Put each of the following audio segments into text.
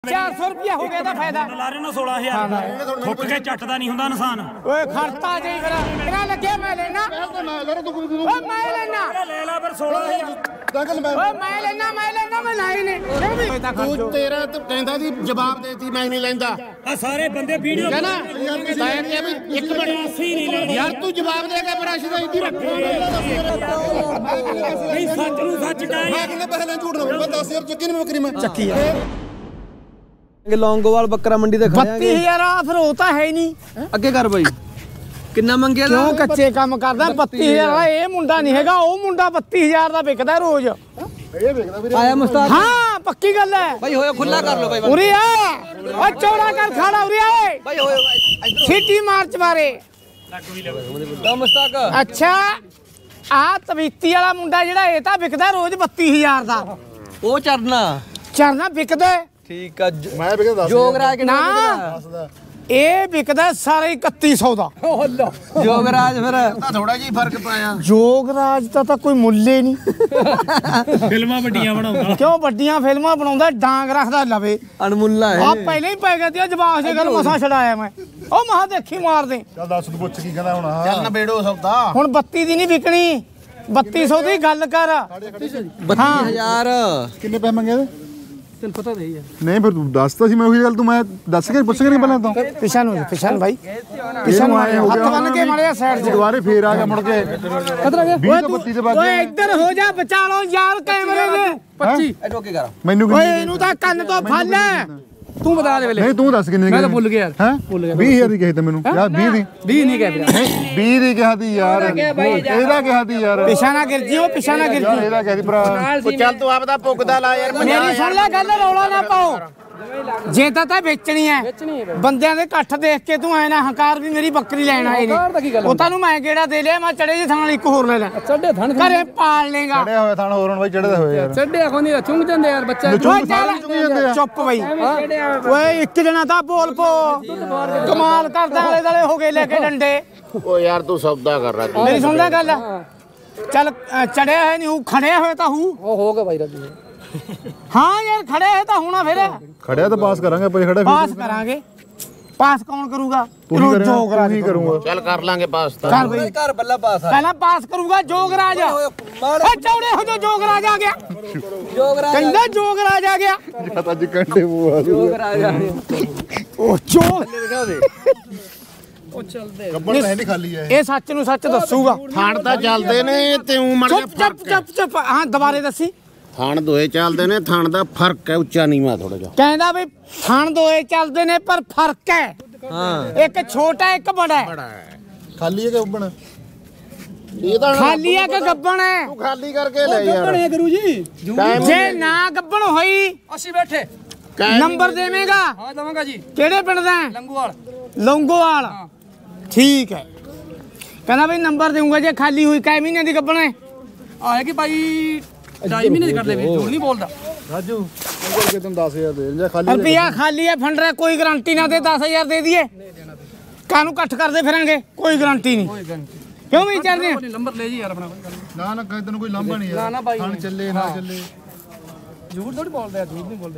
400 रुपया हो गया था फायदा ला रहे ना 16000 ठुक के झटदा नहीं हुंदा इंसान ओए खर्चा जी फिर तेरा लगे मैं लेना ओए मैं लेना ले ला पर 16000 ओए मैं लेना मैं लाई नहीं तू तेरा तो कहंदा दी जवाब देती मैं नहीं लेंदा आ सारे बंदे वीडियो है ना मैं क्या भी एक मिनट नहीं यार तू जवाब देगा पर अश दा इधी रख नहीं सच नु सच काए मैं कहने पहले झूठ ना बोल 10000 चक्की में बकरी में ਚੱਕੀ लौंगोवाल बकरा मंडी ते खड़े 32000 आ फिर होता है ही नहीं ਅੱਗੇ ਕਰ ਬਾਈ ਕਿੰਨਾ ਮੰਗਿਆ क्यों कच्चे काम करदा 32000 वाला ये मुंडा नहीं हैगा वो मुंडा 32000 ਦਾ ਵਿਕਦਾ ਰੋਜ਼ ਆਇਆ ਮੁਸਤਾਦ हाँ पक्की गल है भाई होया खुला कर लो भाई उरी आ ओ चौड़ा कर खाड़ा उरी आए भाई होया सीटी मार्च मारे तो मुस्ताक अच्छा आ तबीती वाला मुंडा ਜਿਹੜਾ ਇਹ ਤਾਂ ਵਿਕਦਾ ਰੋਜ਼ 32000 ਦਾ ਉਹ ਚੜਨਾ ਚਰਨਾ ਵਿਕਦਾ ਠੀਕ ਆ मैं भी कहंदा ਜੋਗਰਾਜ ਕਿੰਨਾ ਨਾ ਇਹ ਵਿਕਦਾ ਸਾਰੇ 3100 ਦਾ ਜੋਗਰਾਜ ਫਿਰ थोड़ा जी फर्क पाया ਜੋਗਰਾਜ ਦਾ ਤਾਂ ਕੋਈ ਮੁੱਲ ਹੀ ਨਹੀਂ ਫਿਲਮਾਂ ਵੱਡੀਆਂ ਬਣਾਉਂਦਾ ਕਿਉਂ ਵੱਡੀਆਂ ਫਿਲਮਾਂ ਬਣਾਉਂਦਾ ਡਾਂਗ ਰੱਖਦਾ ਲਵੇ ਅਨਮੁੱਲਾ ਆ ਹੈ ਪਹਿਲਾਂ ਹੀ ਪੈ ਗਿਆ ਤੇ ਜਵਾਬ ਦੇ ਗੱਲ ਮਸਾਂ ਛਡਾਇਆ ਮੈਂ ਉਹ ਮਹਾ ਦੇਖੀ ਮਾਰ ਦੇ ਚੱਲ ਦੱਸ ਤੂੰ ਪੁੱਛ ਕੀ ਕਹਿੰਦਾ ਹੁਣ ਹਾਂ ਚੱਲ ਨਬੇੜੋ ਸੌਦਾ ਹੁਣ 32 ਦੀ ਨਹੀਂ ਵਿਕਣੀ 3200 ਦੀ ਗੱਲ ਕਰ 32000 ਕਿੰਨੇ ਪੈਸੇ ਮੰਗੇ ਇਹਦੇ ਤੈਨੂੰ ਪਤਾ ਨਹੀਂ ਹੈ ਨਹੀਂ ਫਿਰ ਤੂੰ ਦੱਸਦਾ ਸੀ ਮੈਂ ਉਹੀ ਗੱਲ ਤੂੰ ਮੈਂ ਦੱਸ ਕੇ ਪੁੱਛ ਕੇ ਨਹੀਂ ਪਹਿਲਾਂ ਤੋਂ ਪਿਛਾ ਨੂੰ ਭਾਈ ਪਿਛਾ ਨੂੰ ਹੱਥ ਬੰਨ ਕੇ ਮਾਰਿਆ ਸਾਈਡ 'ਚ ਦੁਬਾਰੇ ਫੇਰ ਆ ਗਿਆ ਮੁੜ ਕੇ ਖਤਰਾ ਗਿਆ 20 ਤੋਂ 32 ਦੇ ਬਾਅਦ ਓਏ ਇੱਧਰ ਹੋ ਜਾ ਬਚਾ ਲਓ ਯਾਰ ਕੈਮਰੇ ਦੇ 25 ਇਹਨੂੰ ਅੱਗੇ ਕਰ ਮੈਨੂੰ ਓਏ ਇਹਨੂੰ ਤਾਂ ਕੰਨ ਤੋਂ ਫੜ ਲੈ ਤੂੰ ਬਤਾ ਦੇ ਵੇਲੇ ਨਹੀਂ ਤੂੰ ਦੱਸ ਕਿੰਨੇ ਮੈਂ ਤਾਂ ਭੁੱਲ ਗਿਆ ਹੈ 20000 ਦੀ ਕਹੀ ਤੇ ਮੈਨੂੰ ਯਾਰ 20 ਦੀ 20 ਨਹੀਂ ਕਹਿ ਰਿਹਾ 20 ਦੀ ਕਿਹਾ ਦੀ ਯਾਰ ਇਹਦਾ ਕਿਹਾ ਦੀ ਯਾਰ ਪਿਛਾ ਨਾ ਗਿਰ ਜਿਓ ਪਿਛਾ ਨਾ ਗਿਰ ਜੀ ਇਹਦਾ ਕਿਹਾ ਦੀ ਭਰਾ ਚੱਲ ਤੂੰ ਆਪਦਾ ਪੁੱਗਦਾ ਲਾ ਯਾਰ ਮੇਰੀ ਸੁਣ ਲੈ ਗੱਲ ਰੌਲਾ ਨਾ ਪਾਓ ਜੇ ਤਾਂ ਵੇਚਣੀ ਹੈ ਬੰਦਿਆਂ ਦੇ ਇਕੱਠ ਦੇਖ ਕੇ ਤੂੰ ਐ ਨਾ ਹੰਕਾਰ ਵੀ ਮੇਰੀ ਬੱਕਰੀ ਲੈਣ ਆਏ ਨੇ ਉਹ ਤੁਹਾਨੂੰ ਮੈਂ ਕਿਹੜਾ ਦੇ ਲਿਆ ਮੈਂ ਚੜੇ ਜੇ ਥਾਂ ਇੱਕ ਹੋਰ ਲੈ ਲੈ ਚੱਡੇ ਥਣ ਘਰੇ ਪਾਲ ਲੇਗਾ ਚੜਿਆ ਹੋਇਆ ਥਾਣ ਹੋਰ ਹੁਣ ਬਾਈ ਚੜਦੇ ਹੋਏ ਯਾਰ ਚੱਡੇ ਆਖੋਂ ਨਹੀਂ ਚੁੰਗ ਜਾਂਦੇ ਯਾਰ ਬੱਚਾ ਚੁੱਪ ਬਈ ਓਏ ਇੱਕ ਜਣਾ ਤਾਂ ਬੋਲ ਪੋ ਕਮਾਲ ਕਰਦਾ ਆਲੇ ਦਾਲੇ ਹੋ ਗਏ ਲੈ ਕੇ ਡੰਡੇ ਓ ਯਾਰ ਤੂੰ ਸੌਦਾ ਕਰ ਰਹਾ ਮੇਰੀ ਸੁਣ ਲੈ ਗੱਲ ਚੱਲ ਚੜਿਆ ਹੈ ਨਹੀਂ ਹੂੰ ਖੜਿਆ ਹੋਇਆ ਤਾਂ ਹੂੰ ਉਹ ਹੋ ਗਿਆ ਬਾਈ ਰਾਜੂ ਹਾਂ ਯਾਰ ਖੜਿਆ ਹੈ ਤਾਂ ਹੁਣਾ ਫਿਰ ਖੜਿਆ ਤਾਂ ਪਾਸ ਕਰਾਂਗੇ ਆਪਾਂ ਖੜੇ ਪਾਸ ਕਰਾਂਗੇ ਪਾਸ ਕੌਣ ਕਰੂਗਾ ਤੂੰ ਹੀ ਕਰੂੰਗਾ ਚੱਲ ਕਰ ਲਾਂਗੇ ਪਾਸ ਤਾਂ ਕਰ ਬਈ ਘਰ ਬੱਲਾ ਪਾਸ ਆ ਪਹਿਲਾਂ ਪਾਸ ਕਰੂਗਾ ਜੋਗਰਾਜ ਓ ਚੌੜੇ ਹੋ ਜੋ ਜੋਗਰਾਜ ਆ ਗਿਆ ਜੋਗਰਾਜ ਕਹਿੰਦਾ ਜੋਗਰਾਜ ਆ ਗਿਆ ਜਦ ਅੱਜ ਕੰਡੇ ਮੂੰਹ ਜੋਗਰਾਜ ਆ ਉਹ ਚੋਗ ਦਿਖਾ ਦੇ ਉਹ ਚੱਲਦੇ ਕੱਬਣ ਹੈ ਨਹੀਂ ਖਾਲੀ ਹੈ ਇਹ ਸੱਚ ਨੂੰ ਸੱਚ ਦੱਸੂਗਾ ਥਾਣ ਤਾਂ ਚੱਲਦੇ ਨੇ ਤੇ ਉਂ ਮਰ ਚੁੱਪ ਹਾਂ ਦੁਬਾਰੇ ਦੱਸੀ ਥਾਣ ਦੋਏ ਚੱਲਦੇ ਨੇ ਥਾਣ ਦਾ ਫਰਕ ਹੈ ਉੱਚਾ ਨੀਵਾ ਥੋੜਾ ਜਿਹਾ ਕਹਿੰਦਾ ਵੀ ਥਣ ਦੋਏ ਚੱਲਦੇ ਨੇ ਪਰ ਫਰਕ ਹੈ ਹਾਂ ਇੱਕ ਛੋਟਾ ਇੱਕ ਬੜਾ ਹੈ ਖਾਲੀ ਹੈ ਕਿ ਉੱਬਣ ਇਹਦਾ ਖਾਲੀ ਹੈ ਕਿ ਗੱਬਣ ਹੈ ਤੂੰ ਖਾਲੀ ਕਰਕੇ ਲੈ ਯਾਰ ਗੁਰੂ ਜੀ ਜੇ ਨਾ ਗੱਬਣ ਹੋਈ ਅਸੀਂ ਬੈਠੇ ਨੰਬਰ ਦੇਵੇਂਗਾ ਹਾਂ ਦਵਾਂਗਾ ਜੀ ਕਿਹੜੇ ਪਿੰਡ ਦਾ ਹੈ? ਲੰਗੂਵਾਲ ਲੌਂਗੋਵਾਲ ਠੀਕ ਹੈ ਕਹਿੰਦਾ ਵੀ ਨੰਬਰ ਦੇਊਂਗਾ ਜੇ ਖਾਲੀ ਹੋਈ ਕਾਇ ਮਹੀਨੇ ਦੀ ਗੱਬਣ ਹੈ ਆ ਹੈ ਕਿ ਭਾਈ 2 ਮਹੀਨੇ ਦੀ ਕਰਦੇ ਵੇ ਝੂਠ ਨਹੀਂ ਬੋਲਦਾ ਰਾਜੂ ਅੰਕਲ ਕੇ ਤੈਨੂੰ 10000 ਦੇ ਜਾਂ ਖਾਲੀ ਰੁਪਿਆ ਖਾਲੀ ਹੈ ਫੰਡ ਰਿਹਾ ਕੋਈ ਗਾਰੰਟੀ ਨਾ ਦੇ 10000 ਦੇ ਦਈਏ ਕਾਹਨੂੰ ਇਕੱਠ ਕਰਦੇ ਫਿਰਾਂਗੇ ਕੋਈ ਗਾਰੰਟੀ ਨਹੀਂ ਕਿਉਂ ਵੀ ਚੱਲਦੇ ਨੰਬਰ ਲੈ ਜੀ ਯਾਰ ਆਪਣਾ ਨਾ ਨਾ ਤੈਨੂੰ ਕੋਈ ਲਾਂਭਾ ਨਹੀਂ ਯਾਰ ਨਾ ਬਾਈ ਖਾਣ ਚੱਲੇ ਨਾ ਚੱਲੇ ਝੂਠ ਥੋੜੀ ਬੋਲਦੇ ਆ ਝੂਠ ਨਹੀਂ ਬੋਲਦੇ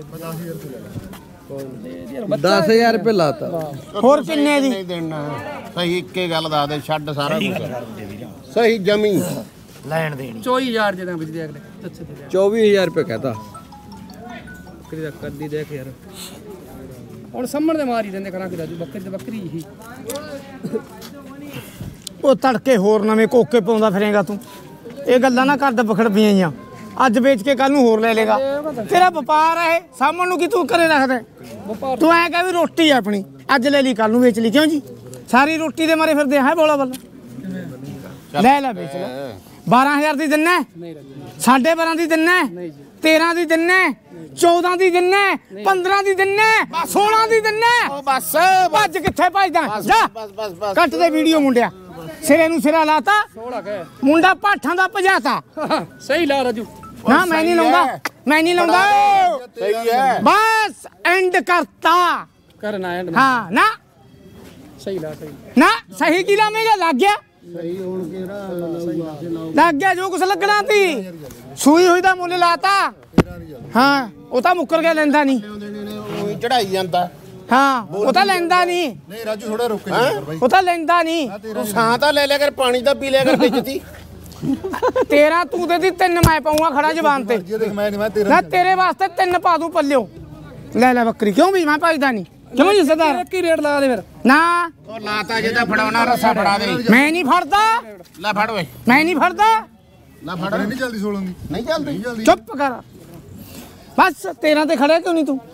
10000 ਰੁਪਏ ਲਾਤਾ ਹੋਰ ਕਿੰਨੇ ਦੀ ਨਹੀਂ ਦੇਣਾ ਸਹੀ ਇੱਕੇ ਗੱਲ ਦੱਸ ਦੇ ਛੱਡ ਸਾਰਾ ਕੁਝ ਸਹੀ ਜਮੀ ਲੈਣ ਦੇਣੀ 24000 ਦੇ ਦਾਂ ਵਿੱਚ ਦੇ ਅਗਲੇ ਅੱਛਾ ਦੇ 24000 ਰੁਪਏ ਕਹਤਾ ਬੱਕਰੀ ਦਾ ਕੱਦੀ ਦੇਖ ਯਾਰ ਹੁਣ ਸਾਹਮਣੇ ਦੇ ਮਾਰੀ ਦਿੰਦੇ ਕਰਾਂ ਕਿ ਰਾਜੂ ਬੱਕਰੀ ਤੇ ਬੱਕਰੀ ਹੀ ਉਹ ਤੜਕੇ ਹੋਰ ਨਵੇਂ ਕੋਕੇ ਪਾਉਂਦਾ ਫਿਰੇਗਾ ਤੂੰ ਇਹ ਗੱਲਾਂ ਨਾ ਕਰਦਾ ਬਖੜ ਪਈਆਂ ਅੱਜ ਵੇਚ ਕੇ ਕੱਲ ਨੂੰ ਹੋਰ ਲੈ ਲੇਗਾ ਤੇਰਾ ਵਪਾਰ ਹੈ ਸਾਹਮਣ ਨੂੰ ਕੀ ਤੂੰ ਕਰੇ ਰੱਖਦਾ ਤੂੰ ਐ ਕਹ ਵੀ ਰੋਟੀ ਆ ਆਪਣੀ ਅੱਜ ਲੈ ਲਈ ਕੱਲ ਨੂੰ ਵੇਚ ਲਈ ਕਿਉਂ ਜੀ ਸਾਰੀ ਰੋਟੀ ਦੇ ਮਾਰੇ ਫਿਰਦੇ ਹੈ ਬੋਲਾ ਬੱਲਾ ਲੈ ਲੈ ਵੇਚ ਲੈ 12000 ਦੀ ਦਿੰਨਾ 12.5 ਦੀ ਦਿੰਨਾ 13 ਦੀ ਦਿੰਨਾ 14 ਦੀ ਦਿੰਨਾ 15 ਦੀ ਦਿੰਨਾ 16 ਦੀ ਦਿੰਨਾ ਬਸ ਭੱਜ ਕਿੱਥੇ ਭੱਜਦਾ ਜਾ ਬਸ ਕੱਟ ਦੇ ਵੀਡੀਓ ਮੁੰਡਿਆ ਸਿਰੇ ਨੂੰ ਸਿਰਾ ਲਾਤਾ ਮੁੰਡਾ ਪਾਠਾਂ ਦਾ ਭਜਾਤਾ ਸਹੀ ਲਾ ਰਾਜੂ ਨਾ ਮੈਂ ਨਹੀਂ ਲਾਉਂਦਾ ਸਹੀ ਹੈ ਬਸ ਐਂਡ ਕਰਤਾ ਕਰਨਾ ਐਂਡ ਹਾਂ ਨਾ ਸਹੀ ਲਾ ਸਹੀ ਨਾ ਸਹੀ ਕੀ ਲਾਵੇਂਗਾ ਲੱਗ ਗਿਆ ਸਹੀ ਹੁਣ ਕਿਹੜਾ ਲੱਗ ਗਿਆ ਜੋ ਕੁਛ ਲੱਗਣਾ ਤੀ ਸੂਈ ਹੋਈ ਦਾ ਮੁੱਲ ਲਾਤਾ ਹਾਂ ਉਹ ਤਾਂ ਮੁੱਕਰ ਕੇ ਲੈਂਦਾ ਨਹੀਂ ਉਹੀ ਚੜਾਈ ਜਾਂਦਾ ਹਾਂ ਉਹ ਤਾਂ ਲੈਂਦਾ ਨਹੀਂ ਨਹੀਂ ਰਾਜੂ ਥੋੜਾ ਰੁਕ ਕੇ ਬਾਈ ਉਹ ਤਾਂ ਲੈਂਦਾ ਨਹੀਂ ਤੂੰ ਸਾਂ ਤਾਂ ਲੈ ਲਿਆ ਕਰ ਪਾਣੀ ਤਾਂ ਪੀ ਲਿਆ ਕਰ ਵਿੱਚ 13 ਤੂੰ ਦੇ ਦੀ 3 ਮੈਂ ਪਾਉਂਗਾ ਖੜਾ ਜ਼ਬਾਨ ਤੇ ਜੇ ਦੇਖ ਮੈਂ ਨਹੀਂ ਮੈਂ ਤੇਰਾ ਨਾ ਤੇਰੇ ਵਾਸਤੇ 3 ਪਾ ਦੂੰ ਪੱਲਿਓ ਲੈ ਲੈ ਬੱਕਰੀ ਕਿਉਂ ਵੀ ਮੈਂ ਭਜਦਾ ਨਹੀਂ ਕਿਉਂ ਜੀ ਸਰਦਾਰ ਕੀ ਰੇਟ ਲਾ ਦੇ ਫਿਰ ਨਾ ਉਹ ਲਾਤਾ ਜੇ ਤਾਂ ਫੜਾਉਣਾ ਰੱਸਾ ਫੜਾ ਦੇ ਮੈਂ ਨਹੀਂ ਫੜਦਾ ਲੈ ਫੜ ਓਏ ਮੈਂ ਨਹੀਂ ਫੜਦਾ ਲੈ ਫੜ ਨਹੀਂ ਚੱਲਦੀ 16 ਦੀ ਨਹੀਂ ਚੱਲਦੀ ਚੁੱਪ ਕਰ ਬਸ 13 ਤੇ ਖੜਿਆ ਕਿਉਂ ਨਹੀਂ ਤੂੰ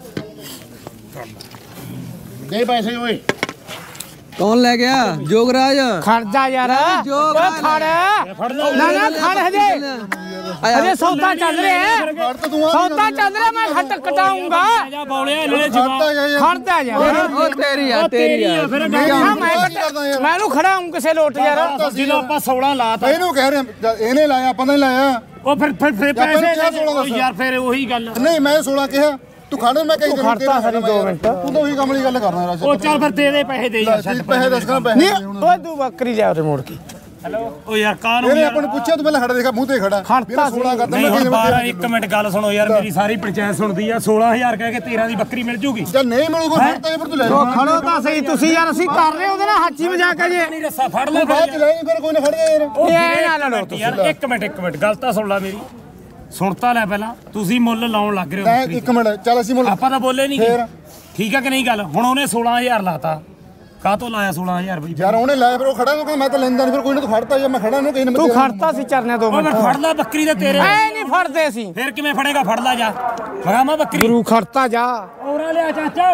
ਦੇ ਪੈਸੇ ਓਏ ਕੌਣ ਲੈ ਗਿਆ ਜੋਗਰਾਜ ਖੜ ਜਾ ਯਾਰ ਜੋਗ ਓਏ ਖੜ ਨਾ ਨਾ ਖੜ ਹਜੇ ਅਰੇ ਸੌਦਾ ਚੱਲ ਰਿਹਾ ਹੈ ਸੌਦਾ ਚੱਲ ਰਿਹਾ ਮੈਂ ਖੱਟ ਕਟਾਉਂਗਾ ਜਾ ਬੌਲਿਆ ਇਹਨਾਂ ਨੇ ਜਵਾਬ ਖੜਦਾ ਯਾਰ ਉਹ ਤੇਰੀ ਆ ਫਿਰ ਨਾ ਮੈਂ ਇਹਨੂੰ ਖੜਾਉਂ ਕਿਸੇ ਲੋਟ ਯਾਰ ਜਦੋਂ ਆਪਾਂ 16 ਲਾਤਾ ਇਹਨੂੰ ਕਹਿ ਰਿਹਾ ਇਹਨੇ ਲਾਇਆ ਆਪਾਂ ਨੇ ਲਾਇਆ ਉਹ ਫਿਰ ਪੈਸੇ ਯਾਰ ਫਿਰ ਉਹੀ ਗੱਲ ਨਹੀਂ ਮੈਂ 16 ਕਿਹਾ ਤੂੰ ਖਾਣੇ ਮੈਂ ਕਹੀ ਖੜਤਾ ਸਰੀ 2 ਮਿੰਟ ਤੂੰ ਤਾਂ ਉਹੀ ਕੰਮ ਵਾਲੀ ਗੱਲ ਕਰਨਾ ਰਾਜੂ ਉਹ ਚੱਲ ਫਿਰ ਦੇ ਪੈਸੇ ਦੇ ਯਾਰ ਪੈਸੇ ਦੱਸ ਕਰਾਂ ਪੈਸੇ ਨਹੀਂ ਓਏ ਤੂੰ ਬੱਕਰੀ ਲਿਆ ਉਰੇ ਮੋੜ ਕੇ ਹੈਲੋ ਉਹ ਯਾਰ ਕਾਹਨੂੰ ਇਹਨੇ ਆਪਾਂ ਨੂੰ ਪੁੱਛਿਆ ਤੂੰ ਪਹਿਲਾਂ ਖੜਾ ਦੇਖਾ ਮੂੰਹ ਤੇ ਖੜਾ ਖੜਤਾ 16 ਕਰਦਾ ਨਹੀਂ ਮੈਂ ਹੁਣ ਕਿਹਾ 12 ਇੱਕ ਮਿੰਟ ਗੱਲ ਸੁਣੋ ਯਾਰ ਮੇਰੀ ਸਾਰੀ ਪੰਚਾਇਤ ਸੁਣਦੀ ਆ 16000 ਕਹਿ ਕੇ 13 ਦੀ ਬੱਕਰੀ ਮਿਲ ਜੂਗੀ ਜਾਂ ਨਹੀਂ ਮਿਲੂਗਾ ਫਿਰ ਤਾਂ ਇਹ ਫਿਰ ਤੂੰ ਲੈ ਉਹ ਖੜੋ ਤਾਂ ਸਹੀ ਤੁਸੀਂ ਯਾਰ ਅਸੀਂ ਕਰ ਰਹੇ ਉਹਦੇ ਨਾਲ ਹਾਚੀ ਮਜ਼ਾਕ ਹੈ ਜੇ ਨਹੀਂ ਰੱਸਾ ਫੜ ਲੈ ਬਾਅਦ ਚ ਲੈ ਫਿਰ ਕੋਈ ਨਾ ਖੜ ਜਾ ਯਾਰ ਇਹ ਨਾ ਲੜੋ ਤੁਸੀਂ ਯਾਰ ਇੱਕ ਮਿੰਟ ਗੱਲ ਤਾਂ ਸੁਣ ਲੈ ਮੇਰੀ ਸੁਣ ਤਾਂ ਲੈ ਪਹਿਲਾਂ ਤੁਸੀਂ ਮੁੱਲ ਲਾਉਣ ਲੱਗ ਰਹੇ ਹੋ ਬੱਕਰੀ ਇੱਕ ਮਿੰਟ ਚੱਲ ਅਸੀਂ ਮੁੱਲ ਆਪਾਂ ਤਾਂ ਬੋਲੇ ਨਹੀਂ ਫੇਰ? ਠੀਕ ਆ ਕਿ ਨਹੀਂ ਗੱਲ ਹੁਣ ਉਹਨੇ 16000 ਲਾਤਾ ਕਾਹ ਤੋਂ ਲਾਇਆ 16000 ਬਈ ਯਾਰ ਉਹਨੇ ਲਾਇਆ ਫਿਰ ਉਹ ਖੜਾ ਨੂੰ ਮੈਂ ਤਾਂ ਲੈਂਦਾ ਨਹੀਂ ਫਿਰ ਕੋਈ ਨਾ ਤੂੰ ਖੜਤਾ ਜਾਂ ਮੈਂ ਖੜਾ ਨੂੰ ਕਿਸੇ ਨੇ ਤੂੰ ਖੜਤਾ ਸੀ ਚਰਨੇ 2 ਉਹ ਫਿਰ ਮਿੰਟ ਫੜ ਲੈ ਬੱਕਰੀ ਦੇ ਤੇਰੇ ਐ ਨਹੀਂ ਫੜਦੇ ਅਸੀਂ ਫਿਰ ਕਿਵੇਂ ਫੜੇਗਾ ਫੜ ਲੈ ਜਾ ਮਗਾਮਾ ਬੱਕਰੀ ਗੁਰੂ ਖੜਤਾ ਜਾ ਔਰਾ ਲਿਆ ਚਾਚਾ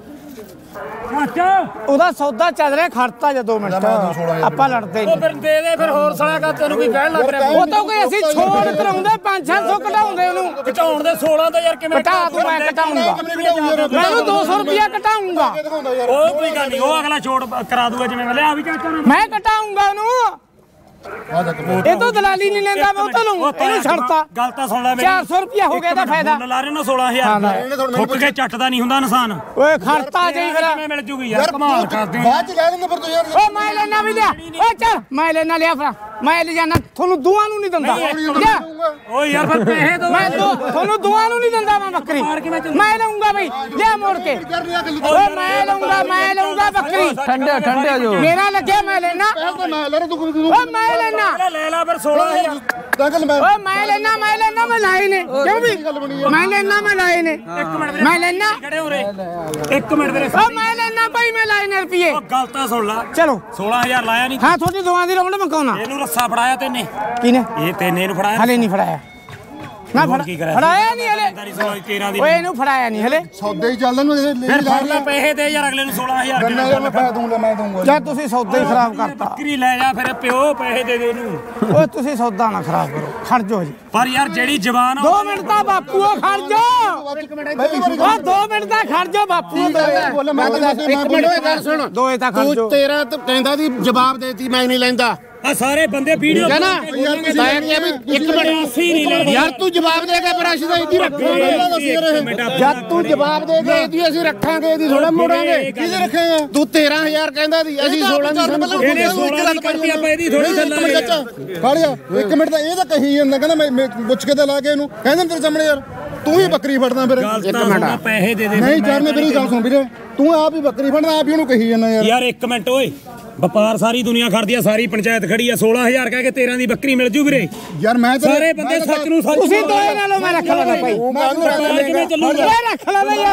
ਉਹਦਾ ਸੌਦਾ ਚੱਲ ਰਿਹਾ ਖੜਤਾ ਜਾ 2 ਮਿੰਟ ਆਪਾਂ ਲੜਦੇ ਉਹ ਨਹੀਂ ਫਿਰ ਦੇ ਦੇ ਫਿਰ ਹੋਰ ਸਲਾ ਕਾ ਤੈਨੂੰ ਵੀ ਕਹਿਣ ਲੱਗ ਰਿਹਾ ਉਹ ਤਾਂ ਕੋਈ ਅਸੀਂ ਛੋੜ ਕਰਾਉਂਦੇ 500 ਘਟਾਉਂਦੇ ਉਹਨੂੰ ਘਟਾਉਣ ਦੇ 16 ਤਾਂ ਯਾਰ ਕਿਵੇਂ ਘਟਾ ਦੂੰ ਮੈਂ ਘਟਾਉਂਗਾ ਮੈਂ ਉਹਨੂੰ 200 ਰੁਪਇਆ ਘਟਾਉਂਗਾ ਉਹ ਕੋਈ ਗੱਲ ਨਹੀਂ ਉਹ ਅਗਲਾ ਛੋੜ ਕਰਾ ਦੂਗਾ ਜਿਵੇਂ ਮੈਂ ਲਿਆ ਵੀ ਚਾਚਾ ਨੇ ਮੈਂ ਘਟਾਉਂਗਾ ਉਹਨੂੰ ਇਹ ਤੋਂ ਦਲਾਲੀ ਨਹੀਂ ਲੈਂਦਾ ਮੈਂ ਉਹ ਤੋਂ ਲਊਂ ਇਹਨੂੰ ਛੱਡਤਾ ਗੱਲ ਤਾਂ ਸੁਣ ਲੈ ਮੇਰੀ 400 ਰੁਪਇਆ ਹੋ ਗਿਆ ਤਾਂ ਫਾਇਦਾ ਮੁੱਲ ਲਾ ਰਹੇ ਨਾ 16000 ਠੁੱਕ ਕੇ ਚੱਟਦਾ ਨਹੀਂ ਹੁੰਦਾ ਇਨਸਾਨ ਓਏ ਖੜਤਾ ਜਾਈ ਫਿਰ ਕਿਵੇਂ ਮਿਲ ਜੂਗੀ ਯਾਰ ਕਮਾਲ ਕਰਦੇ ਹੋ ਬਾਅਦ ਚ ਲੈ ਲੈਂਦੇ ਫਿਰ ਤੂੰ ਯਾਰ ਓ ਮੈਂ ਲੈਣਾ ਵੀ ਲਿਆ ਓ ਚੱਲ ਮੈਂ ਲੈਣਾ ਲਿਆ ਫਿਰ ਮੈਂ ਲੈ ਜਾਣਾ ਤੁਹਾਨੂੰ ਦੋਵਾਂ ਨੂੰ ਨਹੀਂ ਦਿੰਦਾ ਲਿਆ ਓ ਯਾਰ ਫਿਰ ਪੈਸੇ ਦੋ ਮੈਂ ਤੁਹਾਨੂੰ ਦੋਵਾਂ ਨੂੰ ਨਹੀਂ ਦਿੰਦਾ ਮੈਂ ਬੱਕਰੀ ਮੈਂ ਲਊਂਗਾ ਬਈ ਲਿਆ ਮੋੜ ਕੇ ਓਏ ਮੈਂ ਲਊਂਗਾ ਬੱਕਰੀ ਠੰਡੇ ਜੋ ਮੇਰਾ ਲੱਗਿਆ ਮੈਂ ਲੈਣਾ ਮੈਂ ਲੈ ਤੂੰ ਓਏ ਮੈਂ ਲੈਣਾ ਲੈ ਲਾ ਫਿਰ 16000 ਦੰਗਲ ਮੈਂ ਓਏ ਮੈਂ ਲੈਣਾ ਮੈਂ ਲਾਏ ਨੇ ਕਿਉਂ ਵੀ ਮੈਂ ਲੈਣਾ ਮੈਂ ਲਾਏ ਨੇ ਮੈਂ ਲੈਣਾ ਖੜੇ ਹੋ ਰੇ ਇੱਕ ਮਿੰਟ ਮੇਰੇ ਓ ਮੈਂ ਲੈਣਾ ਭਾਈ ਮੈਂ ਲਾਏ ਨੇ ਰੁਪਏ ਉਹ ਗੱਲ ਤਾਂ ਸੁਣ ਲਾ ਚਲੋ 16000 ਲਾਇਆ ਨਹੀਂ ਹਾਂ ਤੁਹਾਡੀ ਦੋਵਾਂ ਦੀ ਰੌਂਡ ਮਕਾਉਣਾ ਇਹਨੂੰ ਰੱਸਾ ਫੜਾਇਆ ਤੈਨੇ ਕਿਨੇ ਇਹ ਤੈਨੇ ਇਹਨੂੰ ਫੜਾਇਆ ਹਲੇ ਨਹੀਂ ਫੜਾਇਆ ਨਾ ਹੋਰ ਕੀ ਕਰਿਆ ਫੜਾਇਆ ਨਹੀਂ ਹਲੇ 13 ਦੀ ਓਏ ਇਹਨੂੰ ਫੜਾਇਆ ਨਹੀਂ ਹਲੇ ਸੌਦੇ ਹੀ ਚੱਲਦੇ ਨੂੰ ਫਿਰ ਫੜ ਲੈ ਪੈਸੇ ਦੇ ਯਾਰ ਅਗਲੇ ਨੂੰ 16000 ਗੰਨਾ ਯਾਰ ਮੈਂ ਪਾ ਦੂੰਗਾ ਮੈਂ ਦੂੰਗਾ ਜਾਂ ਤੁਸੀਂ ਸੌਦਾ ਹੀ ਖਰਾਬ ਕਰਤਾ ਬੱਕਰੀ ਲੈ ਜਾ ਫਿਰ ਪਿਓ ਪੈਸੇ ਦੇ ਦੇ ਇਹਨੂੰ ਓਏ ਤੁਸੀਂ ਸੌਦਾ ਨਾ ਖਰਾਬ ਕਰੋ ਖੜ ਜਾਓ ਜੀ ਪਰ ਯਾਰ ਜਿਹੜੀ ਜ਼ਬਾਨ ਆ 2 ਮਿੰਟ ਤਾਂ ਬਾਪੂ ਖੜ ਜਾਓ ਓ 2 ਮਿੰਟ ਤਾਂ ਖੜ ਜਾਓ ਬਾਪੂ ਮੈਂ ਤਾਂ ਇੱਕ ਮਿੰਟ ਓਏ ਗੱਲ ਸੁਣ ਦੋਏ ਤਾਂ ਖੜ ਤੂੰ ਜਾਓ 13 ਤੇ ਕਹਿੰਦਾ ਦੀ ਜਵਾਬ ਦੇਤੀ ਮੈਂ ਨਹੀਂ ਲੈਂਦਾ ਆ ਸਾਰੇ ਬੰਦੇ ਵੀਡੀਓ ਹੈ ਨਾ ਤਾਂ ਕਿਹਾ ਵੀ ਇੱਕ ਮਿੰਟ ਅਸੀਂ ਨਹੀਂ ਲੈਣੀ ਯਾਰ ਤੂੰ ਜਵਾਬ ਦੇ ਕੇ ਫਿਰ ਅਸੀਂ ਤਾਂ ਇਹਦੀ ਰੱਖਾਂਗੇ ਜਦ ਤੂੰ ਜਵਾਬ ਦੇ ਕੇ ਇਹਦੀ ਅਸੀਂ ਰੱਖਾਂਗੇ ਇਹਦੀ ਥੋੜਾ ਮੋੜਾਂਗੇ ਕਿਹਦੇ ਰੱਖੇਗਾ ਤੂੰ 13000 ਕਹਿੰਦਾ ਦੀ ਅਸੀਂ 16 ਦੀ ਇਹਨੇ 16 ਦੀ ਕਰਤੀ ਆਪਾਂ ਇਹਦੀ ਥੋੜੀ ਚੱਲਾਂਗੇ ਫੜਿਆ ਇੱਕ ਮਿੰਟ ਤਾਂ ਇਹ ਤਾਂ ਕਹੀ ਜਾਂਦਾ ਕਹਿੰਦਾ ਮੈਂ ਪੁੱਛ ਕੇ ਤਾਂ ਲਾ ਕੇ ਇਹਨੂੰ ਕਹਿੰਦਾ ਤੇਰੇ ਸਾਹਮਣੇ ਯਾਰ ਤੂੰ ਹੀ ਬੱਕਰੀ ਫੜਦਾ ਫਿਰ ਇੱਕ ਮਿੰਟ ਪੈਸੇ ਦੇ ਦੇ ਨਹੀਂ ਚਰਨੇ ਮੇਰੀ ਗੱਲ ਸੁਣ ਵੀਰੇ ਤੂੰ ਆਪ ਹੀ ਬੱਕਰੀ ਫੜਨਾ ਆਪ ਹੀ ਉਹਨੂੰ ਕਹੀ ਜਾਂਦਾ ਯਾਰ ਯਾਰ ਇੱਕ ਮਿੰਟ ਓਏ ਵਪਾਰ ਸਾਰੀ ਦੁਨੀਆ ਖੜਦੀ ਆ ਸਾਰੀ ਪੰਚਾਇਤ ਖੜੀ ਆ 16000 ਕਹਿ ਕੇ 13 ਦੀ ਬੱਕਰੀ ਮਿਲ ਜੂ ਵੀਰੇ ਯਾਰ ਮੈਂ ਤਾਂ ਸਾਰੇ ਬੰਦੇ ਸੱਚ ਨੂੰ ਸੱਚ ਤੁਸੀਂ ਦੋਏ ਨਾਲੋਂ ਮੈਂ ਰੱਖ ਲਵਾਂ ਭਾਈ ਕਿਵੇਂ ਚੱਲੂਗਾ ਮੈਂ ਰੱਖ ਲਵਾਂ ਯਾਰ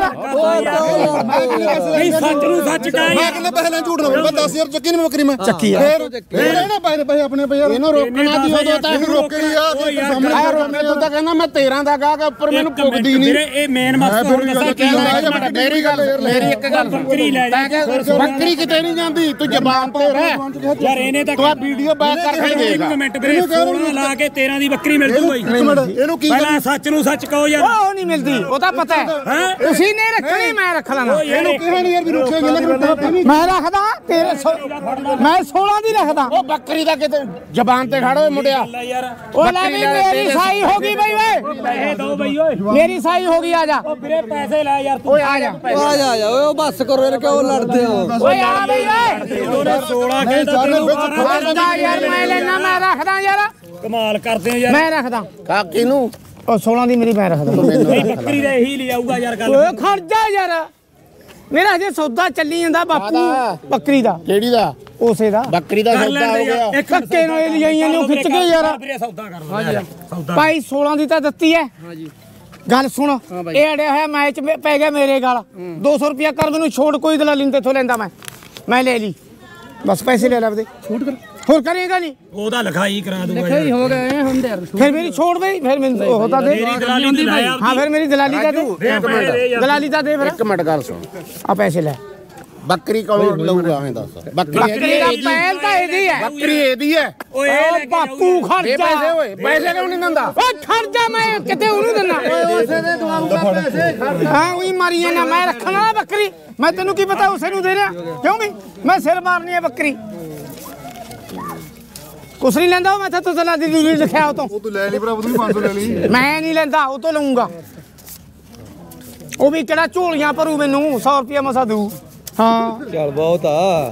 ਨਹੀਂ ਸੱਚ ਨੂੰ ਸੱਚ ਮੈਂ ਕਹਾਂ ਕਿੰਨੇ ਪੈਸੇ ਲੈਣ ਝੂਠ ਨਾ ਬੋਲ 10000 ਚੱਕੀ ਨਹੀਂ ਬੱਕਰੀ ਮੈਂ ਚੱਕੀ ਆ ਫਿਰ ਇਹਨਾਂ ਪੈਸੇ ਆਪਣੇ ਪਏ ਯਾਰ ਇਹਨੂੰ ਰੋਕਣਾ ਦੀ ਉਦੋਂ ਤਾਂ ਇਹਨੂੰ ਰੋਕਣੀ ਆ ਤੇਰੇ ਸਾਹਮਣੇ ਆ ਰੋਕਣੇ ਤੂੰ ਤਾਂ ਕਹਿੰਦਾ ਮੈਂ 13 ਦਾ ਗਾਹਕ ਉੱਪਰ ਮੈਨੂੰ ਪੁੱਗਦੀ ਨਹੀਂ ਵੀਰੇ ਇਹ ਮੇਨ ਮਕਸਦ ਹੁਣ ਦੱਸਾਂ ਮੇਰੀ ਗੱਲ ਮੇਰੀ ਇੱਕ ਗੱਲ ਬੱਕਰੀ ਲੈ ਜਾ ਬੱਕਰੀ ਕਿਤੇ ਨਹੀਂ ਜਾਂਦੀ ਤੂੰ ਜ਼ਬਾਨ ਤੇ ਰਹਿ ਯਾਰ ਇਹਨੇ ਤਾਂ ਤੂੰ ਆ ਵੀਡੀਓ ਬੈਕ ਕਰਕੇ ਦੇਖ ਇੱਕ ਮਿੰਟ ਵੀਰੇ 16 ਲਾ ਕੇ 13 ਦੀ ਬੱਕਰੀ ਮਿਲ ਜੂ ਬਾਈ ਇਹਨੂੰ ਕੀ ਪਹਿਲਾਂ ਸੱਚ ਨੂੰ ਸੱਚ ਕਹੋ ਯਾਰ ਉਹ ਨਹੀਂ ਮਿਲਦੀ ਉਹ ਤਾਂ ਪਤਾ ਹੈ ਤੁਸੀਂ ਨਹੀਂ ਰੱਖਣੀ ਮੈਂ ਰੱਖ ਲੈਣਾ ਇਹਨੂੰ ਕਿਹਾ ਨਹੀਂ ਯਾਰ ਵੀ ਰੁਕੇਗੀ ਨਾ ਮੈਂ ਰੱਖਦਾ ਤੇਰੇ ਮੈਂ 16 ਦੀ ਰੱਖਦਾ ਉਹ ਬੱਕਰੀ ਦਾ ਕਿਤੇ ਜ਼ਬਾਨ ਤੇ ਖੜੋ ਮੁੰਡਿਆ ਯਾਰ ਉਹ ਲੈ ਵੀ ਮੇਰੀ ਸਾਈ ਹੋ ਗਈ ਬਈ ਓਏ ਪੈਸੇ ਦੋ ਬਈ ਓਏ ਮੇਰੀ ਸਾਈ ਹੋ ਗਈ ਆ ਜਾ ਉਹ ਵੀਰੇ ਪੈਸੇ ਲੈ ਯਾਰ ਤੂੰ ਓਏ ਆ ਜਾ ਆ ਜਾ ਓਏ ਬੱਸ ਕਰੋ ਯਾਰ ਕਿਉਂ ਲੜਦੇ ਹੋ ਓਏ ਆ ਬਈ ਓਏ ਉਹਨੇ 16 ਕਹਿੰਦਾ ਤੈਨੂੰ ਰੱਖਦਾ ਯਾਰ ਮੈਂ ਲੈਣਾ ਮੈਂ ਰੱਖਦਾ ਯਾਰ ਕਮਾਲ ਕਰਦੇ ਆ ਯਾਰ ਮੈਂ ਰੱਖਦਾ ਕਾਕੀ ਨੂੰ ਉਹ 16 ਦੀ ਮੇਰੀ ਮੈਂ ਰੱਖਦਾ ਨਹੀਂ ਬੱਕਰੀ ਦਾ ਇਹੀ ਲੈ ਆਊਗਾ ਯਾਰ ਗੱਲ ਓਏ ਖੜ ਜਾ ਯਾਰ ਮੇਰਾ ਹਜੇ ਸੌਦਾ ਚੱਲੀ ਜਾਂਦਾ ਬਾਪੂ ਬੱਕਰੀ ਦਾ। ਕਿਹੜੀ ਦਾ? ਉਸੇ ਦਾ ਬੱਕਰੀ ਦਾ ਸੌਦਾ ਹੋ ਗਿਆ। ਧੱਕੇ ਨਾਲ ਇਹ ਲਿਜਾਈਆਂ ਨੇ ਉਹ ਖਿੱਚ ਕੇ ਯਾਰ। ਸੌਦਾ ਕਰ ਲਓ ਸੌਦਾ ਭਾਈ 16 ਦੀ ਤਾਂ ਦਿੱਤੀ ਹੈ। ਹਾਂਜੀ ਗੱਲ ਸੁਣ, ਇਹ ਅੜਿਆ ਹੋਇਆ ਮੈਚ ਪੈ ਗਿਆ ਮੇਰੇ ਗਾਲ। 200 ਰੁਪਿਆ ਕਰ ਮੈਨੂੰ ਛੋੜ, ਕੋਈ ਦਲਾਲੀ ਨਹੀਂ ਤੇਥੋਂ ਲੈਂਦਾ ਮੈਂ ਲੈ ਲਈ ਬਸ। ਪੈਸੇ ਲੈ ਲੈ ਆਪਦੇ, ਛੂਟ ਕਰ ਹੋਰ ਕਰੇਗਾ ਨਹੀਂ। ਉਹਦਾ ਲਿਖਾਈ ਕਰਾ ਦੂੰਗਾ ਲਿਖਾਈ ਹੋ ਗਏ ਹੁੰਦੇ ਯਾਰ। ਫਿਰ ਮੇਰੀ ਛੋੜ ਬਈ, ਫਿਰ ਮੈਨੂੰ ਉਹ ਤਾਂ ਦੇ। ਹਾਂ ਫਿਰ ਮੇਰੀ ਦਲਾਲੀ ਦਾ ਦੇ, ਦਲਾਲੀ ਦਾ ਦੇ ਫਿਰ। ਇੱਕ ਮਿੰਟ ਗੱਲ ਸੁਣ, ਆ ਪੈਸੇ ਲੈ। ਬੱਕਰੀ ਕੋਲੋਂ ਲਊਗਾ ਐਂ ਦੱਸ। ਬੱਕਰੀ ਦਾ ਪਹਿਲ ਤਾਂ ਇਹਦੀ ਹੈ। ਬੱਕਰੀ ਇਹਦੀ ਹੈ। ਓਏ ਓ ਬਾਪੂ ਖਰਚਾ ਇਹ ਪੈਸੇ ਓਏ, ਪੈਸੇ ਕਿਉਂ ਨਹੀਂ ਦਿੰਦਾ? ਓ ਖਰਚਾ ਮੈਂ ਕਿਤੇ ਉਹਨੂੰ ਦਿੰਦਾ। ਉਸੇ ਦੇ ਦਵਾਉਂਗਾ ਪੈਸੇ। ਹਾਂ ਉਹੀ ਮਾਰੀ ਨਾ, ਮੈਂ ਰੱਖਣ ਵਾਲਾ ਬੱਕਰੀ। ਮੈਂ ਤੈਨੂੰ ਕੀ ਪਤਾ ਉਸੇ ਨੂੰ ਦੇ ਰਿਹਾ ਕਿਉਂ ਵੀ? ਮੈਂ ਸਿਰ ਮਾਰਨੀ ਹੈ ਬੱਕਰੀ। ਕੁਛ ਨਹੀਂ ਲੈਂਦਾ ਉਹ। ਮੈਂ ਤਾਂ ਦਲਾਲੀ ਦੀ ਲਿਖਿਆ ਉਹ ਤੋਂ। ਉਹ ਤੂੰ ਲੈ ਲਈ ਭਰਾ, ਤੂੰ 500 ਲੈ ਲਈ। ਮੈਂ ਨਹੀਂ ਲੈਂਦਾ, ਉਹ ਤੋਂ ਲਊਂਗਾ। ਉਹ ਵੀ ਕਿਹੜਾ ਝੋਲੀਆਂ ਭਰੂ ਮੈਨੂੰ 100 ਰੁਪਏ ਮਸਾ ਦੂ। ਹਾਂ ਚੱਲ ਬਹੁਤ ਆ।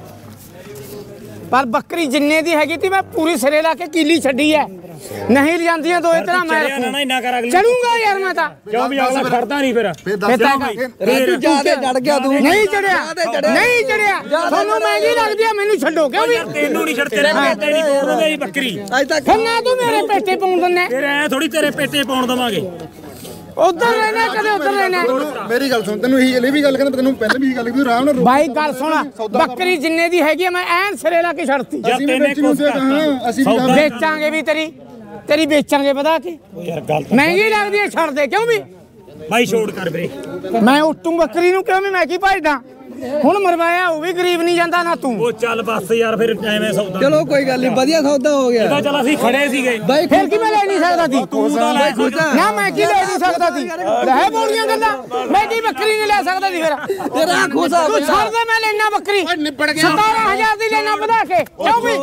ਪਰ ਬੱਕਰੀ ਜਿੰਨੇ ਦੀ ਹੈਗੀ ਤੀ ਮੈਂ ਪੂਰੀ ਸਿਰੇ ਲਾ ਕੇ ਕੀਲੀ ਛੱਡੀ ਐ। ਨਹੀਂ ਲਿਆਂਦੀਆਂ ਦੋ ਇਤਨਾ ਮੈਂ ਨਾ ਇੰਨਾ ਕਰ ਅਗਲੀ ਚੜੂੰਗਾ ਯਾਰ ਮੈਂ ਤਾਂ। ਕਿਉਂ ਵੀ ਅਗਲਾ ਖੜਦਾ ਨਹੀਂ ਫਿਰ ਫੇਰ ਫਿਰ ਤਾਂ ਰਾਜੂ ਜਿਆਦੇ ਚੜ ਗਿਆ ਤੂੰ। ਨਹੀਂ ਚੜਿਆ, ਨਹੀਂ ਚੜਿਆ। ਤੁਹਾਨੂੰ ਮਹਿੰਗੀ ਲੱਗਦੀ ਆ, ਮੈਨੂੰ ਛੱਡੋ ਕਿਉਂ ਵੀ? ਤੈਨੂੰ ਨਹੀਂ ਛੱਡ, ਤੇਰੇ ਪੇਟੇ ਨਹੀਂ ਪਾਉਣ ਦਿੰਦੇ ਬੱਕਰੀ। ਅੱਜ ਤੱਕ ਫਿਰ ਨਾ ਤੂੰ ਮੇਰੇ ਪੇਟੇ ਪਾਉਣ ਦਿੰਨੇ। ਤੇਰੇ ਐ ਥੋੜੀ ਤੇਰੇ ਪੇਟੇ ਪਾਉਣ ਦਵਾਂਗੇ। ਉਧਰ ਲੈਣਾ ਕਦੇ ਉਧਰ ਲੈਣਾ। ਮੇਰੀ ਗੱਲ ਸੁਣ, ਤੈਨੂੰ ਇਹ ਵੀ ਗੱਲ ਕਹਿੰਦਾ, ਤੈਨੂੰ ਪਹਿਲਾਂ ਵੀ ਇਹ ਗੱਲ ਕੀਤੀ, ਆਰਾਮ ਨਾਲ ਰੋਕ। ਬਾਈ ਗੱਲ ਸੁਣ, ਬੱਕਰੀ ਜਿੰਨੇ ਦੀ ਹੈਗੀ ਆ ਮੈਂ ਐਨ ਸਿਰੇ ਲਾ ਕੇ ਛੱਡਤੀ। ਅਸੀਂ ਵੀ ਵੇਚਣੀ ਹੁੰਦੀ ਕਹਾਂ, ਅਸੀਂ ਵੀ ਕਹਾਂ। ਵੇਚਾਂਗੇ ਵੀ ਤੇਰੀ ਵੇਚਾਂਗੇ ਵਧਾ ਕੇ। ਯਾਰ ਗੱਲ ਮਹਿੰਗੀ ਲੱਗਦੀ ਹੈ ਛੱਡ ਦੇ ਕਿਉਂ ਵੀ? ਬਾਈ ਛੋੜ ਕਰ ਵੀਰੇ। ਮੈਂ ਉੱਟੂ ਬੱਕਰੀ ਨੂੰ ਕਿਉਂ ਵੀ? ਮੈਂ ਕੀ ਭਜਦਾ ਹੁਣ? ਮਰਵਾਇਆ ਉਹ ਵੀ ਗਰੀਬ ਨਹੀਂ ਜਾਂਦਾ ਨਾ ਤੂੰ। ਉਹ ਚੱਲ ਬੱਸ ਯਾਰ, ਫਿਰ ਐਵੇਂ ਸੌਦਾ। ਚਲੋ ਕੋਈ ਗੱਲ ਨਹੀਂ, ਵਧੀਆ ਸੌਦਾ ਹੋ ਗਿਆ। ਇਹਦਾ ਚੱਲ ਅਸੀਂ ਖੜੇ ਸੀਗੇ ਬਾਈ ਫਿਰ ਕੀ ਮੈਂ ਲੈ ਨਹੀਂ ਸਕਦਾ ਸੀ? ਤੂੰ ਤਾਂ ਲੈ ਨਾ ਮੈਂ ਕੀ ਲੈ ਨਹੀਂ ਸਕਦਾ ਸੀ? ਲੈ ਬੋਲੀਆਂ ਗੱਲਾਂ। ਮੈਂ ਕੀ ਬੱਕਰੀ ਨਹੀਂ ਲੈ ਸਕਦਾ ਸੀ ਫਿਰ? ਤੇਰਾ ਖੁਸ਼ਾ ਤੂੰ ਛੱਡ ਦੇ, ਮੈਂ ਲੈਣਾ ਬੱਕਰੀ। ਨਿਬੜ ਗਿਆ। 17000 ਦੀ ਲੈਣਾ ਵਧਾ ਕੇ ਕਿਉਂ ਵੀ?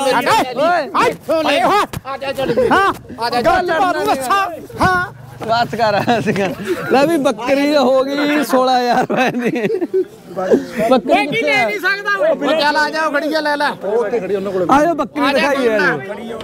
ਓਏ ਆ ਜਾ ਚੱਲ। ਹਾਂ ਆ ਜਾ ਚੱਲ ਮਾਰੂ ਅੱਛਾ। ਹਾਂ ਬਸ ਕਰ ਲੈ ਵੀ ਬੱਕਰੀ ਹੋ ਗਈ 16000 ਰੁਪਏ ਦੀ। ਮੈਂ ਕੀ ਲੈ ਨਹੀਂ ਸਕਦਾ ਓਏ? ਚੱਲ ਆ ਜਾਓ, ਖੜੀਆਂ ਲੈ ਲੈ। ਆਜੋ ਬੱਕਰੀ ਦਿਖਾਈ ਯਾਰ।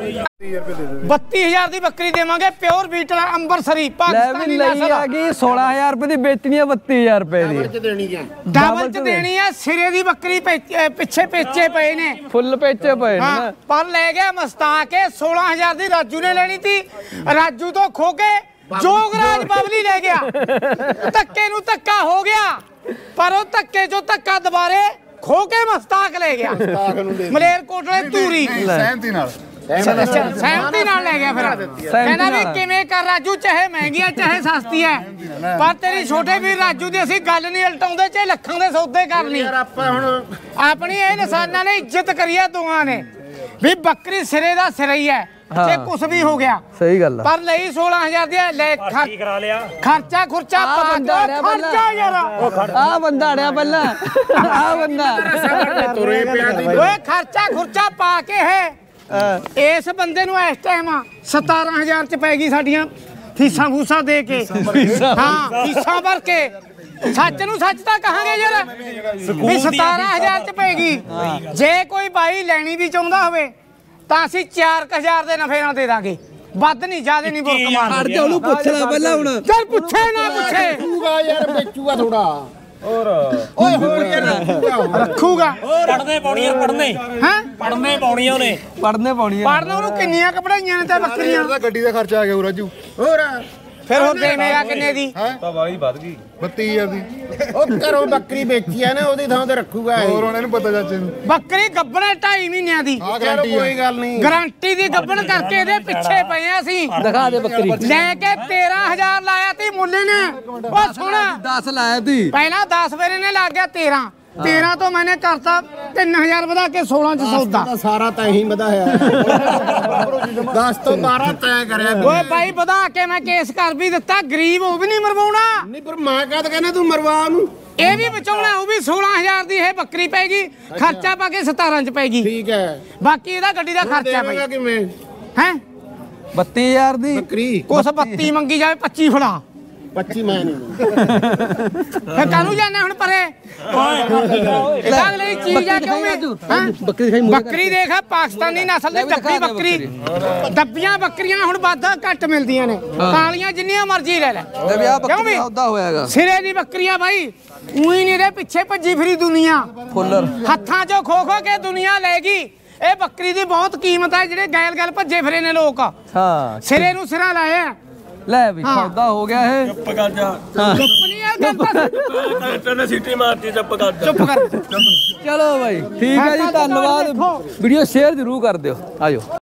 32000 ਦੀ ਬੱਕਰੀ ਦੇਵਾਂਗੇ, ਪਿਓਰ ਬੀਟਲ ਅੰਬਰਸਰੀ ਲੈ ਪਾਕਿਸਤਾਨੀ ਵੀ ਲਈ ਆ ਗਈ 16000 ਰੁਪਏ ਦੀ, ਵੇਚਣੀ ਆ 32000 ਰੁਪਏ ਦੀ। ਚ ਦੇਣੀ ਹੈ। ਡਬਲ ਚ ਦੇਣੀ ਆ। ਸਿਰੇ ਦੀ ਬੱਕਰੀ ਪਿੱਛੇ ਪੇਚੇ ਪਏ ਨੇ। ਫੁੱਲ ਪੇਚੇ ਪਏ ਨੇ ਹਾਂ ਨਾ। ਪਰ ਲੈ ਗਿਆ ਮਸਤਾ ਕੇ 16000 ਦੀ ਰਾਜੂ ਨੇ ਲੈਣੀ ਤੀ। ਰਾਜੂ ਤੋਂ ਖੋ ਕੇ ਜੋਗਰਾਜ ਬਬਲੀ ਲੈ ਗਿਆ। ਧੱਕੇ ਨੂੰ ਧੱਕਾ ਹੋ ਗਿਆ, ਪਰ ਉਹ ਧੱਕੇ ਚੋਂ ਧੱਕਾ ਦੁਬਾਰੇ ਖੋ ਕੇ ਮਸਤਾਕ ਲੈ ਗਿਆ। ਮਲੇਰਕੋਟਲੇ ਧੂਰੀ ਸਹਿਮਤੀ ਨਾਲ ਸਹਿਮਤੀ ਨਾਲ ਲੈ ਗਿਆ। ਫਿਰ ਕਹਿੰਦਾ ਵੀ ਕਿਵੇਂ ਕਰ ਰਾਜੂ, ਚਾਹੇ ਮਹਿੰਗੀ ਹੈ ਚਾਹੇ ਸਸਤੀ ਹੈ, ਪਰ ਤੇਰੀ ਛੋਟੇ ਵੀਰ ਰਾਜੂ ਦੀ ਅਸੀਂ ਗੱਲ ਨਹੀਂ ਉਲਟਾਉਂਦੇ, ਚਾਹੇ ਲੱਖਾਂ ਦੇ ਸੌਦੇ ਕਰ ਲਈ। ਯਾਰ ਆਪਾਂ ਹੁਣ ਆਪਣੀ ਇਹ ਇਨਸਾਨਾਂ ਨੇ ਇੱਜ਼ਤ ਕਰੀ ਹੈ ਦੋਹਾਂ ਨੇ ਵੀ ਬੱਕਰੀ ਸਿਰੇ ਦਾ ਸਿਰ ਹੀ ਹੈ, ਜੇ ਕੁਛ ਵੀ ਹੋ ਗਿਆ। ਸਹੀ ਗੱਲ ਆ। ਪਰ ਲਈ 16000 ਦੀ ਲੈ ਕੀ ਕਰਾ ਲਿਆ? ਖਰਚਾ ਖੁਰਚਾ ਪਾ ਕੇ ਖਰਚਾ ਯਾਰ। ਆ ਬੰਦਾ ਅੜਿਆ ਪਹਿਲਾਂ, ਆ ਬੰਦਾ ਤੁਰੇ ਪਿਆ ਦੀ। ਓਏ ਖਰਚਾ ਖੁਰਚਾ ਪਾ ਕੇ ਹੈ ਇਸ ਬੰਦੇ ਨੂੰ ਇਸ ਟਾਈਮ 17000 ਚ ਪੈ ਗਈ ਸਾਡੀਆਂ ਫੀਸਾਂ ਫੂਸਾਂ ਦੇ ਕੇ। ਹਾਂ ਫੀਸਾਂ ਭਰ ਕੇ। ਸੱਚ ਨੂੰ ਸੱਚ ਤਾਂ ਕਹਾਂਗੇ ਯਾਰ ਵੀ 17000 ਚ ਪੈਗੀ। ਜੇ ਕੋਈ ਬਾਈ ਲੈਣੀ ਵੀ ਚਾਹੁੰਦਾ ਹੋਵੇ ਤਾਂ ਅਸੀਂ 4000 ਦੇ ਨਫੇ ਨਾਲ ਦੇ ਦਾਂਗੇ, ਵੱਧ ਨਹੀਂ ਜ਼ਿਆਦਾ ਨਹੀਂ ਬੁਰਕ ਮਾਰ। ਖੜ ਜਾ, ਉਹਨੂੰ ਪੁੱਛ ਲੈ ਪਹਿਲਾਂ ਹੁਣ। ਚੱਲ ਪੁੱਛੇ ਨਾ ਪੁੱਛੇ ਰੱਖੂਗਾ ਯਾਰ, ਵੇਚੂਗਾ ਥੋੜਾ। ਓਏ ਹੋਰ ਯਾਰ ਰੱਖੂਗਾ। ਪੜਨੇ ਪਾਉਣੀਆਂ, ਪੜਨੇ ਹੈਂ ਪੜਨੇ ਪਾਉਣੀਆਂ ਉਹਨੇ। ਪੜਨੇ ਪਾਉਣੀ ਆ। ਪੜਨ ਉਹਨੂੰ ਕਿੰਨੀਆਂ ਕਪੜਾਈਆਂ ਨੇ ਤੇ ਬੱਕਰੀਆਂ। ਯਾਰ ਗੱਡੀ ਦਾ ਖਰਚਾ ਆ ਗਿਆ ਰਾਜੂ। ਹੋਰ ਫਿਰ ਹੋਰ ਦੇਵੇਂਗਾ ਕਿੰਨੇ ਦੀ? ਤਾਂ ਵਾਲੀ ਵੱਧ ਗਈ 32000 ਦੀ। ਉਹ ਘਰੋਂ ਬੱਕਰੀ ਵੇਚੀ ਆ ਨਾ, ਉਹਦੀ ਥਾਂ ਤੇ ਰੱਖੂਗਾ ਇਹ। ਹੋਰ ਉਹਨਾਂ ਨੂੰ ਪਤਾ ਚਾਚੇ ਨੂੰ। ਬੱਕਰੀ ਗੱਬਣ 2.5 ਮਹੀਨਿਆਂ ਦੀ ਆ ਚਲੋ ਗਾਰੰਟੀ ਕੋਈ ਹੈ। ਗੱਲ ਨਹੀਂ। ਗਾਰੰਟੀ ਦੀ ਗੱਬਣ ਕਰਕੇ ਇਹਦੇ ਪਿੱਛੇ ਪਏ ਆ ਅਸੀਂ। ਦਿਖਾ ਦੇ ਬੱਕਰੀ। ਲੈ ਕੇ 13000 ਲਾਇਆ ਤੀ ਮੁੱਲੇ ਨੇ। ਉਹ ਸੁਣਾ 10 ਲਾਇਆ ਤੀ। ਪਹਿਲਾਂ 10 ਵੇਰੇ ਨੇ ਲੱਗ ਗਿਆ 13 ਤੋਂ ਮੈਨੇ ਕਰਤਾ 3000 ਵਧਾ ਕੇ 16 ਚ ਸੌਦਾ। ਤਾਂ ਸਾਰਾ ਤਾਂ ਹੀ ਵਧਾਇਆ 10 ਤੋਂ 12 ਤੈਅ ਕਰਿਆ। ਓਏ ਬਾਈ ਵਧਾ ਕੇ ਮੈਂ ਕੇਸ ਕਰ ਵੀ ਦਿੱਤਾ, ਗਰੀਬ ਉਹ ਵੀ ਨਹੀਂ ਮਰਵਾਉਣਾ। ਨਹੀਂ ਪਰ ਮੈਂ ਕਹਦ ਕਹਿੰਦਾ ਤੂੰ ਮਰਵਾ ਉਹਨੂੰ। ਇਹ ਵੀ ਬਚਾਉਣਾ, ਉਹ ਵੀ 16000 ਦੀ ਇਹ ਬੱਕਰੀ ਪੈਗੀ, ਖਰਚਾ ਪਾ ਕੇ 17 ਚ ਪੈਗੀ। ਠੀਕ ਹੈ, ਬਾਕੀ ਇਹਦਾ ਗੱਡੀ ਦਾ ਖਰਚਾ ਪਈ ਦੇਵੇਂਗਾ ਕਿਵੇਂ ਹੈ 32000 ਦੀ ਬੱਕਰੀ? ਕੁਛ 32 ਮੰਗੀ ਜਾਵੇ 25 ਫੜਾ। 25 ਮੈਂ ਨਹੀਂ ਫਿਰ ਕਾਹਨੂੰ ਜਾਣਾ ਹੁਣ ਪਰੇ ਅਗਲੀ ਚੀਜ਼ ਆ ਕਿਉਂ ਵੀ ਬੱਕਰੀ ਖਾਈ ਬੱਕਰੀ ਦੇਖ ਪਾਕਿਸਤਾਨੀ ਨਸਲ ਦੀ ਡੱਬੀ ਬੱਕਰੀ ਡੱਬੀਆਂ ਬੱਕਰੀਆਂ ਹੁਣ ਵਾਧਾ ਘੱਟ ਮਿਲਦੀਆਂ ਨੇ ਕਾਲੀਆਂ ਜਿੰਨੀਆਂ ਮਰਜ਼ੀ ਲੈ ਲੈ ਲੈ ਵੀ ਆ ਬੱਕਰੀ ਦਾ ਸੌਦਾ ਹੋਇਆਗਾ ਸਿਰੇ ਦੀ ਬੱਕਰੀਆਂ ਬਾਈ ਉਹੀ ਨਹੀਂ ਦੇ ਪਿੱਛੇ ਭੱਜੀ ਫਿਰੀ ਦੁਨੀਆ ਫੁੱਲਰ ਹੱਥਾਂ 'ਚੋਂ ਖੋ ਖੋ ਕੇ ਦੁਨੀਆ ਲੈ ਗਈ ਇਹ ਬੱਕਰੀ ਦੀ ਬਹੁਤ ਕੀਮਤ ਹੈ ਜਿਹੜੇ ਗੈਲ ਗੈਲ ਭੱਜੇ ਫਿਰੇ ਨੇ ਲੋਕ ਹਾਂ ਸਿਰੇ ਨੂੰ ਸਿਰਾ ਲਾਇਆ ਲੈ ਵੀ ਸੌਦਾ ਹੋ ਗਿਆ ਇਹ ਚੁੱਪ ਕਰ ਜਾ ਚੁੱਪ ਨਹੀਂ ਆ ਗੱਲ ਤੈਨੂੰ ਸੀਟੀ ਮਾਰਤੀ ਚੁੱਪ ਕਰ ਜਾ ਚੁੱਪ ਕਰ ਚਲੋ ਬਾਈ ਠੀਕ ਹੈ ਜੀ ਧੰਨਵਾਦ ਵੀਡੀਓ ਸ਼ੇਅਰ ਜ਼ਰੂਰ ਕਰ ਦਿਓ ਆਜੋ